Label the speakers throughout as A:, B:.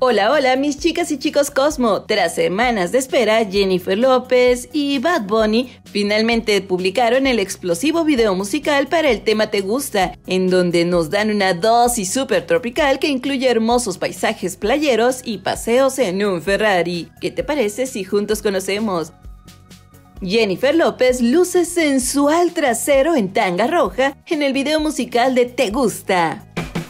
A: Hola, hola mis chicas y chicos Cosmo. Tras semanas de espera, Jennifer López y Bad Bunny finalmente publicaron el explosivo video musical para el tema Te Gusta, en donde nos dan una dosis súper tropical que incluye hermosos paisajes playeros y paseos en un Ferrari. ¿Qué te parece si juntos conocemos? Jennifer López luce sensual trasero en tanga roja en el video musical de Te Gusta.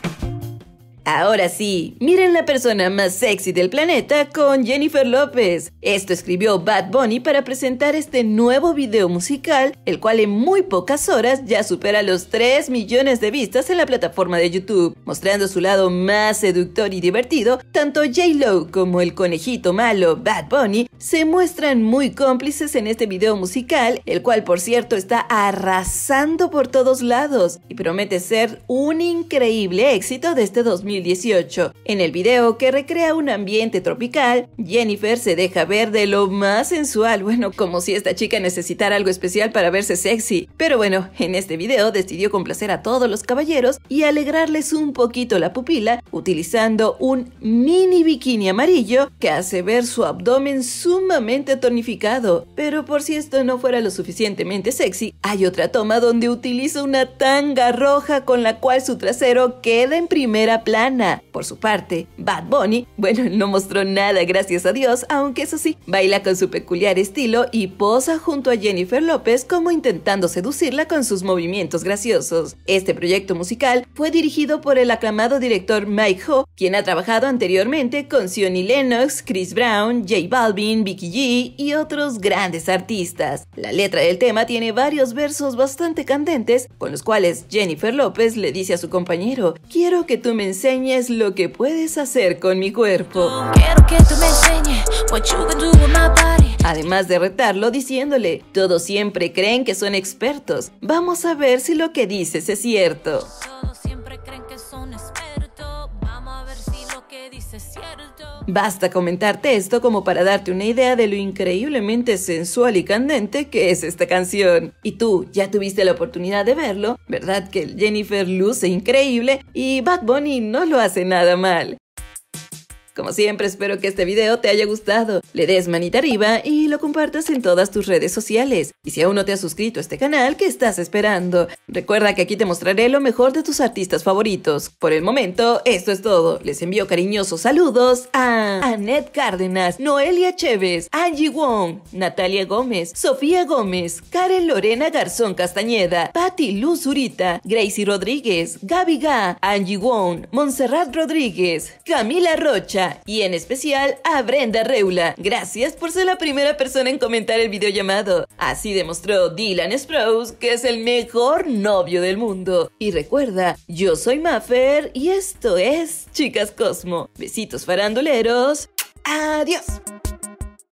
A: Ahora sí, miren la persona más sexy del planeta con Jennifer López. Esto escribió Bad Bunny para presentar este nuevo video musical, el cual en muy pocas horas ya supera los 3 millones de vistas en la plataforma de YouTube. Mostrando su lado más seductor y divertido, tanto J-Lo como el conejito malo Bad Bunny se muestran muy cómplices en este video musical, el cual por cierto está arrasando por todos lados y promete ser un increíble éxito de este 2018. En el video, que recrea un ambiente tropical, Jennifer se deja ver de lo más sensual, bueno, como si esta chica necesitara algo especial para verse sexy. Pero bueno, en este video decidió complacer a todos los caballeros y alegrarles un poquito la pupila utilizando un mini bikini amarillo que hace ver su abdomen sumamente tonificado. Pero por si esto no fuera lo suficientemente sexy, hay otra toma donde utiliza una tanga roja con la cual su trasero queda en primera plana. Por su parte, Bad Bunny, bueno, no mostró nada, gracias a Dios, aunque eso sí, baila con su peculiar estilo y posa junto a Jennifer López como intentando seducirla con sus movimientos graciosos. Este proyecto musical fue dirigido por el aclamado director Mike Ho, quien ha trabajado anteriormente con Zion Lennox, Chris Brown, J Balvin, Becky G y otros grandes artistas. La letra del tema tiene varios versos bastante candentes, con los cuales Jennifer López le dice a su compañero: quiero que tú me enseñes lo que puedes hacer con mi cuerpo.
B: Quiero que tú me enseñes what you can do with my body.
A: Además de retarlo diciéndole: todos siempre creen que son expertos. Vamos a ver si lo que dices es cierto.
B: Todos siempre creen que son expertos. Vamos a ver si lo que dices es cierto.
A: Basta comentarte esto como para darte una idea de lo increíblemente sensual y candente que es esta canción. Y tú, ya tuviste la oportunidad de verlo, ¿verdad que Jennifer luce increíble y Bad Bunny no lo hace nada mal? Como siempre, espero que este video te haya gustado, le des manita arriba y lo compartas en todas tus redes sociales. Y si aún no te has suscrito a este canal, ¿qué estás esperando? Recuerda que aquí te mostraré lo mejor de tus artistas favoritos. Por el momento, esto es todo. Les envío cariñosos saludos a Annette Cárdenas, Noelia Chévez, Angie Wong, Natalia Gómez, Sofía Gómez, Karen Lorena Garzón Castañeda, Patti Luz Zurita, Gracie Rodríguez, Gaby Ga, Angie Wong, Montserrat Rodríguez, Camila Rocha, y en especial a Brenda Reula. Gracias por ser la primera persona en comentar el video llamado. Así demostró Dylan Sprouse que es el mejor novio del mundo. Y recuerda, yo soy Maffer y esto es Chicas Cosmo. Besitos faranduleros. Adiós.